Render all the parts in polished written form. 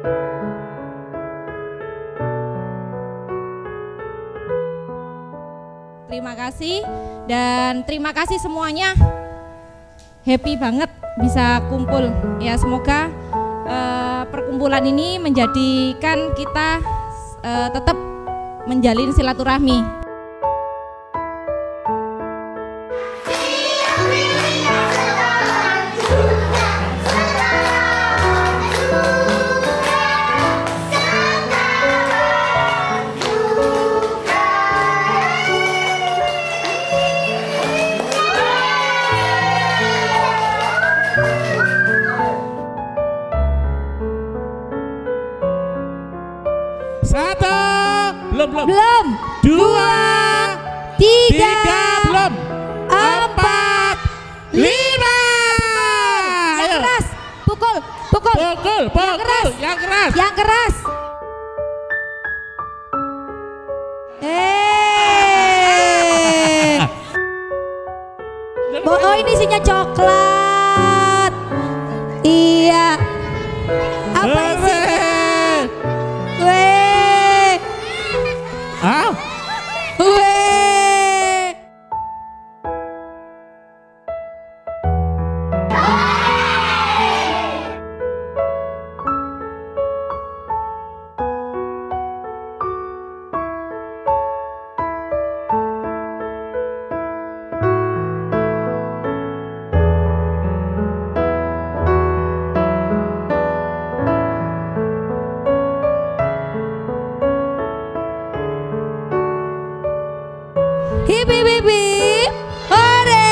Terima kasih dan terima kasih semuanya. Happy banget bisa kumpul. Ya semoga perkumpulan ini menjadikan kita tetap menjalin silaturahmi. Satu, belum. Dua, tiga, belum. 4, 5. Yang keras, pukul. Yang keras. Oh ini isinya coklat. Iya. Apa isinya? Hip hip hip hip, hore!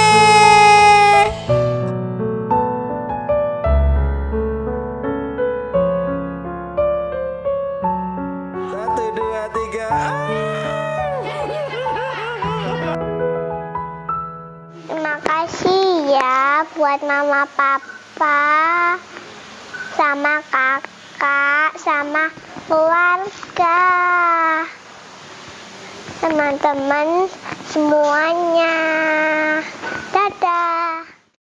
Satu, dua, tiga. Terima kasih ya buat mama papa, sama kakak, sama keluarga, teman-teman semuanya.